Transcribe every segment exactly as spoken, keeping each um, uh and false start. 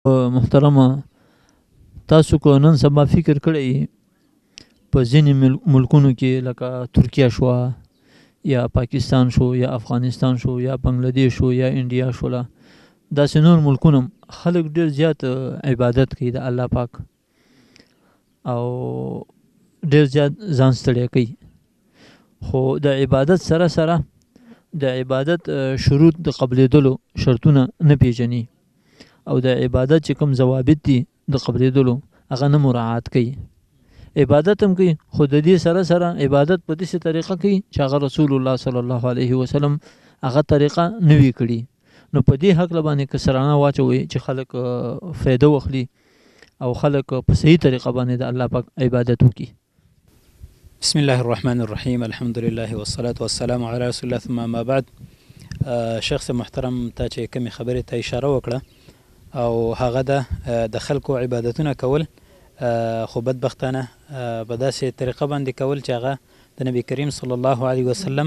محترمه تاسو کو نن سبا فکر کړی په ځینې ملکونو کې لکه ترکیه شوه یا پاکستان شو یا افغانستان شو یا بنگلادیش شو یا انډیا شوله داسې نور ملکونه خلک ډېر زیات عبادت کوي د الله پاک او ډېر زیات ځان ستړی کوي خو د عبادت سره سره د عبادت شروط د قبلېدلو شرطونه نه پیژني او د عبادت چې کوم ضوابط دي د قبلېدلو هغه نه مراعات کوي عبادت هم کوي خو د دې سره سره عبادت په داسې طریقه کوي چې هغه رسول الله صلی الله علیه وسلم هغه طریقه نه وي کړي نو په دې هکله باندې که سرانه واچوي چې خلک فایده واخلي او خلک په صحیح طریقه باندې د الله پاک عبادت وکړي. بسم الله الرحمن الرحیم الحمد لله والصلاة والسلام علی رسول الله ثم ما بعد. شخص محترم ته چې کومې خبرې ته اشاره وکړه او هغه ده د خلکو عبادتونه کول خو بدبختانه په داسې طریقه باندې کول چې هغه د نبی کریم صلی الله علیه وسلم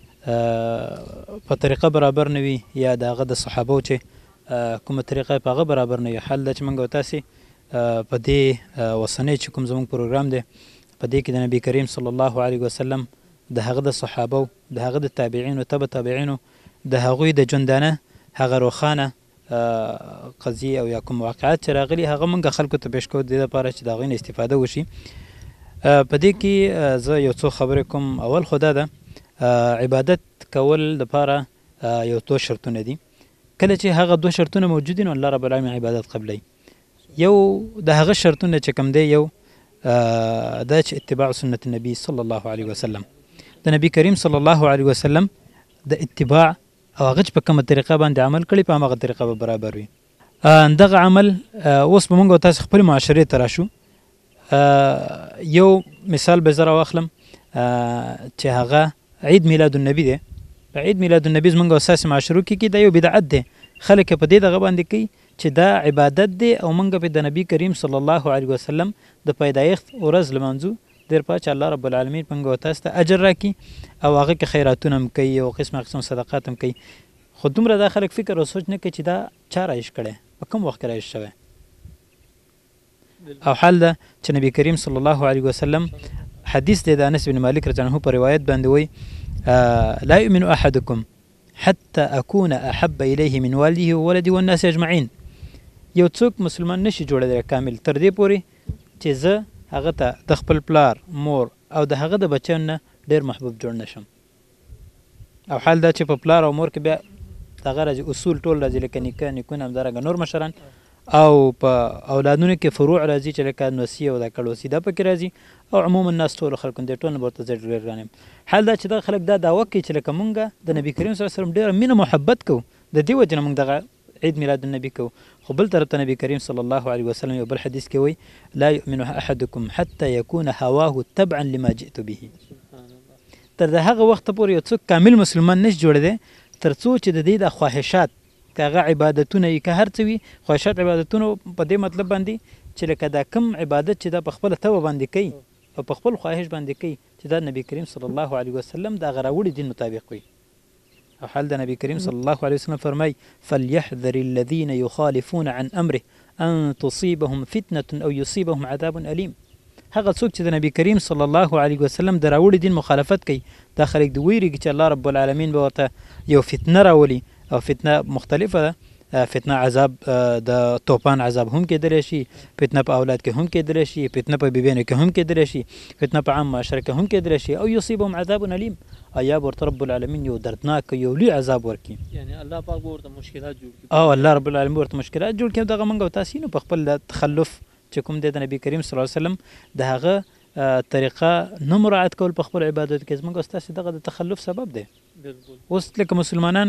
په طریقه برابر نه وي یا د هغه د صحابو چې کومه طریقه په هغه برابر نه وي. حال ده چې موږ او تاسې په دې اوسنی چې کوم زموږ پروګرام دی په دې کې د نبی کریم صلی الله علیه وسلم د هغه د صحابو د هغه د تابعینو تبع تابعینو د هغوی د ژوندانه هغه روښانه قضیې او یا کوم واقعات چې راغلي هغه موږ خلکو ته پیش کوو د دې لپاره چې د هغوی نه استفاده وشي. په دې کې زه یو څو خبرې کوم. اول خو دا ده عبادت کول لپاره یو څو شرطونه دي. کله چې هغه دوه شرطونه موجود دي نو الله رب العالمین عبادت قبلوي. یو د هغه شرطونه چې کوم دی یو دا چې اتباع سنت النبي صلی الله علیه وسلم د نبی کریم صلی الله علیه وسلم د اتباع او هغه چې په کومه طریقه باندې عمل کړي په همغه طریقه به برابر وي. دغه عمل اوس به موږ او تاسو خپل معاشرې ته راشو. یو مثال به زه راواخلم چې هغه عید میلاد النبي دی. په عید میلاد النبي زموږ او ستاسې معاشرو کې دا یو بدعت دی. خلک په دې دغه باندې کوي چې دا عبادت دی او موږ په د نبی کریم صلی الله علیه وسلم د پیدایښت ورځ لمانځو ډېر په چې الله رب العالمین موږ او تاسو ته اجر راکړي او هغه کې خیراتونه هم کوي او قسمه قسم صدقات هم کوي. خو دومره دا خلک فکر او سوچ نه کوي چې دا چا رایش کړی په کوم وخت کې رایش شوی او حال ده چې نبی کریم صلی الله علیه وسلم حدیث دی د انس بن مالک رضی الله عنه په روایت باندې وایي لا یؤمن احدکم حتى اكون احب الیه من والده وولده والناس اجمعین. یو څوک مسلمان نشي جوړېدلی کامل تر دې پورې چې زه هغه ته د خپل پلار مور او د هغه د بچیانو نه ډېر محبوب جوړ نشم. او حال دا چې په پلار او مور کې بیا دغه راځي اصول ټول راځي لکه نیکه نیکونه همدارنګه نور مشران او په اولادونو کې فروع راځي چې لکه نوسي او د کړوسي دا پکې راځي او عموما الناس ټولو خلکو دې ټول ورته زه ډېر ګران یم. حال دا چې دغه خلک دا دعوه کوي چې لکه مونږ د نبي کریم صلی الله علیه وسلم ډېره مینه محبت کوو د دې وجې نه مونږ دغه عید میلاد النبي کوو. خو بل طرف ته نبی کریم صلی الله علیه وسلم یو بل حدیث کې وایي لا یؤمن احدکم حتى یکون هواه تبعا لما جئت به. تر د هغه وخته پورې یو څوک کامل مسلمان نشي جوړېدی تر څو چې د دې د خواهشات که هغه عبادتونه یي که هر څه وي خواهشات عبادتونو په دې مطلب باندې چې لکه دا کم عبادت چې دا په خپله طبع باندې کوي او په خپل خواهش باندې کوي چې دا نبی کریم صلی الله علیه وسلم د هغه راوړي دین مطابق وي. او حال د نبی کریم صلی الله علیه وسلم فرمای فلیحذر الذین یخالفون عن امره ان تصیبهم فتنه او یصیبهم عذاب الیم. هغه څوک چې د نبی کریم صلی الله علیه وسلم د راوړي دین مخالفت کوي دا خلک د ویریږي چې الله رب العالمین به ورته یو فتنه راولي او فتنه مختلفه ده. فتنه عذاب د توپان عذاب هم کېدلی شي، فتنه په اولاد کې هم کېدلی شي، فتنه په بیبیانو کې هم کېدلی شي، فتنه په عام معاشره کې هم کېدلی شي او یصیبهم عذاب الیم او یا به ورته رب العالمین یو دردناک یو لوی عذاب ورکړي. یعنې الله پاک به ورته مشکلات جوړ کړي او الله رب العالمین ورته مشکلات جوړ کړي. دغه موږ او تاسې نو په خپل تخلف چې کوم دی د نبي کریم صلی الله علیه وسلم د هغه طریقه نه مراعات کول په خپل عبادت کې زموږ او ستاسې دغه د تخلف سبب دی. اوس لکه مسلمانان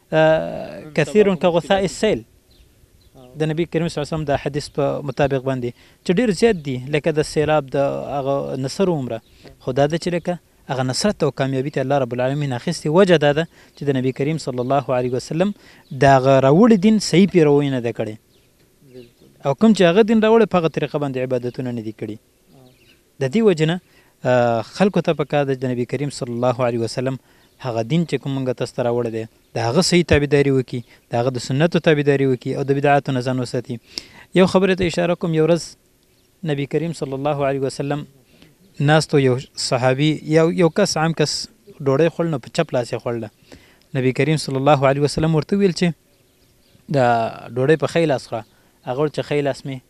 کثیر کغثاء السیل د نبی کریم صلی الله علیه وسلم د حدیث په مطابق باندې چې ډېر زیات دي لکه د سیلاب د هغه نصر عمره. خو دا ده چې لکه هغه نصرت او کامیابي ته الله رب العالمین اخیستې وجه دا ده چې د نبی کریم صلی الله علیه وسلم د هغه راوړي دین صحیح پیروي نه ده کړې او کوم چې هغه دین راوړی په هغه طریقه باندې عبادتونه نه دي کړي. د دې وجې نه خلکو ته پکار ده د نبی کریم صلی الله علیه وسلم هغه دین چې کوم موږ تاسو ته راوړی دی د هغه صحیح تابعداري وکړي د هغه د سنتو تابعداري وکړي او د بدعاتو نه ځان وساتي. یو خبرې ته اشاره کوم. یو ورځ نبی کریم صلی الله علیه وسلم ناستو، یو صحابي یو یو کس عام کس ډوډۍ خوړل نو په چپ لاس یې خوړله. نبی کریم صلی الله علیه وسلم ورته ویل چې د ډوډۍ په ښی لاس خوره. هغه ویل چې ښی لاس مې